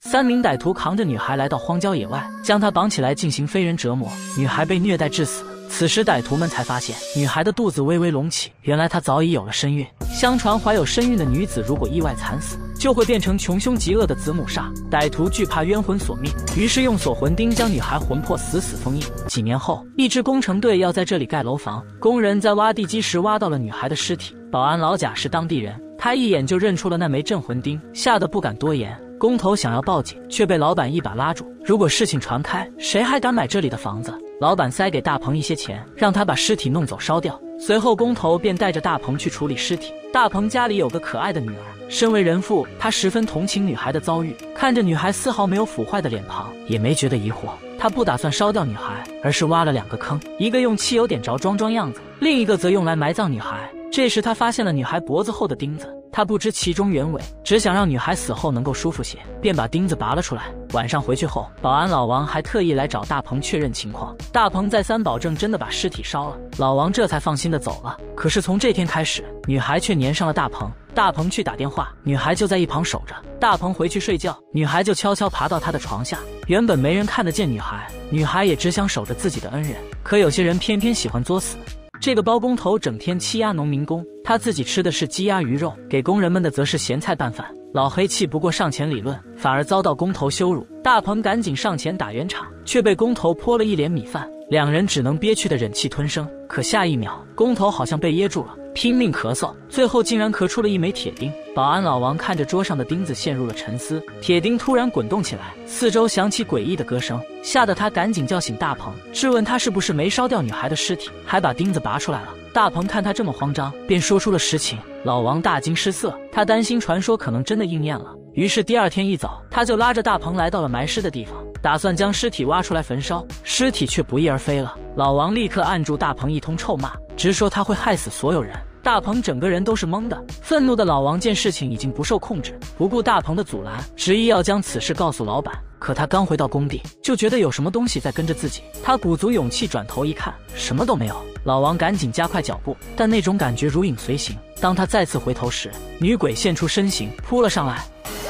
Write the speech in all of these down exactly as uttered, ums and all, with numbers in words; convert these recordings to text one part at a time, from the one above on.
三名歹徒扛着女孩来到荒郊野外，将她绑起来进行非人折磨，女孩被虐待致死。此时歹徒们才发现女孩的肚子微微隆起，原来她早已有了身孕。相传怀有身孕的女子如果意外惨死，就会变成穷凶极恶的子母煞。歹徒惧怕冤魂索命，于是用锁魂钉将女孩魂魄死死封印。几年后，一支工程队要在这里盖楼房，工人在挖地基时挖到了女孩的尸体。保安老贾是当地人，他一眼就认出了那枚镇魂钉，吓得不敢多言。工头想要报警，却被老板一把拉住。如果事情传开，谁还敢买这里的房子？老板塞给大鹏一些钱，让他把尸体弄走烧掉。随后工头便带着大鹏去处理尸体。大鹏家里有个可爱的女儿，身为人父，他十分同情女孩的遭遇，看着女孩丝毫没有腐坏的脸庞，也没觉得疑惑。他不打算烧掉女孩，而是挖了两个坑，一个用汽油点着装装样子，另一个则用来埋葬女孩。这时他发现了女孩脖子后的钉子，他不知其中原委，只想让女孩死后能够舒服些，便把钉子拔了出来。晚上回去后，保安老王还特意来找大鹏确认情况，大鹏再三保证真的把尸体烧了，老王这才放心的走了。可是从这天开始，女孩却粘上了大鹏。大鹏去打电话，女孩就在一旁守着。大鹏回去睡觉，女孩就悄悄爬到他的床下。原本没人看得见女孩，女孩也只想守着自己的恩人，可有些人偏偏喜欢作死。这个包工头整天欺压农民工，他自己吃的是鸡鸭鱼肉，给工人们的则是咸菜拌饭。老黑气不过上前理论，反而遭到工头羞辱。大鹏赶紧上前打圆场，却被工头泼了一脸米饭，两人只能憋屈的忍气吞声。可下一秒，工头好像被噎住了，拼命咳嗽，最后竟然咳出了一枚铁钉。保安老王看着桌上的钉子陷入了沉思，铁钉突然滚动起来，四周响起诡异的歌声，吓得他赶紧叫醒大鹏，质问他是不是没烧掉女孩的尸体，还把钉子拔出来了。大鹏看他这么慌张，便说出了实情。老王大惊失色，他担心传说可能真的应验了，于是第二天一早，他就拉着大鹏来到了埋尸的地方，打算将尸体挖出来焚烧，尸体却不翼而飞了。老王立刻按住大鹏一通臭骂，直说他会害死所有人。大鹏整个人都是懵的，愤怒的老王见事情已经不受控制，不顾大鹏的阻拦，执意要将此事告诉老板。可他刚回到工地，就觉得有什么东西在跟着自己，他鼓足勇气转头一看，什么都没有。老王赶紧加快脚步，但那种感觉如影随形。当他再次回头时，女鬼现出身形，扑了上来。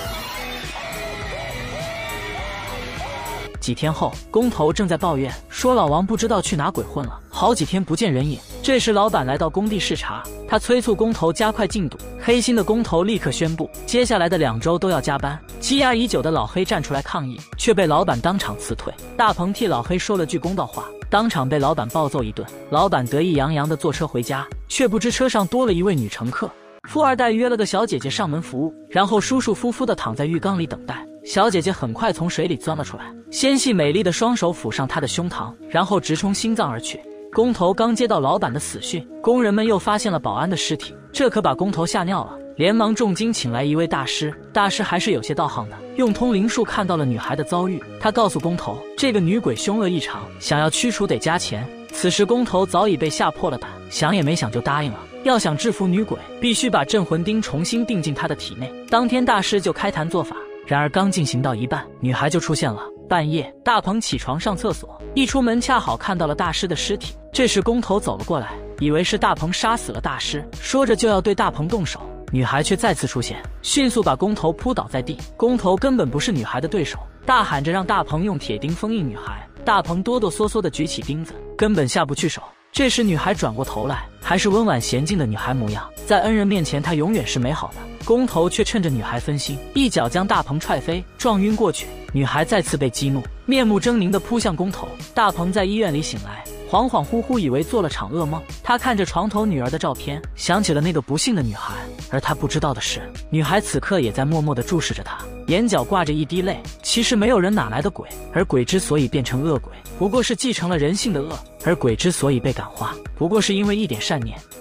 几天后，工头正在抱怨说老王不知道去哪鬼混了，好几天不见人影。这时老板来到工地视察，他催促工头加快进度。黑心的工头立刻宣布，接下来的两周都要加班。积压已久的老黑站出来抗议，却被老板当场辞退。大鹏替老黑说了句公道话，当场被老板暴揍一顿。老板得意洋洋地坐车回家，却不知车上多了一位女乘客。富二代约了个小姐姐上门服务，然后舒舒服服地躺在浴缸里等待。小姐姐很快从水里钻了出来，纤细美丽的双手抚上她的胸膛，然后直冲心脏而去。工头刚接到老板的死讯，工人们又发现了保安的尸体，这可把工头吓尿了，连忙重金请来一位大师。大师还是有些道行的，用通灵术看到了女孩的遭遇。他告诉工头，这个女鬼凶恶异常，想要驱除得加钱。此时工头早已被吓破了胆，想也没想就答应了。要想制服女鬼，必须把镇魂钉重新钉进她的体内。当天大师就开坛做法，然而刚进行到一半，女孩就出现了。半夜，大鹏起床上厕所，一出门恰好看到了大师的尸体。这时工头走了过来，以为是大鹏杀死了大师，说着就要对大鹏动手。女孩却再次出现，迅速把工头扑倒在地。工头根本不是女孩的对手，大喊着让大鹏用铁钉封印女孩。大鹏哆哆嗦嗦地举起钉子，根本下不去手。这时女孩转过头来，还是温婉娴静的女孩模样，在恩人面前她永远是美好的。工头却趁着女孩分心，一脚将大鹏踹飞，撞晕过去。女孩再次被激怒，面目狰狞地扑向工头。大鹏在医院里醒来，恍恍惚惚以为做了场噩梦。他看着床头女儿的照片，想起了那个不幸的女孩，而他不知道的是，女孩此刻也在默默地注视着他，眼角挂着一滴泪。其实没有人哪来的鬼，而鬼之所以变成恶鬼，不过是继承了人性的恶，而鬼之所以被感化，不过是因为一点善念。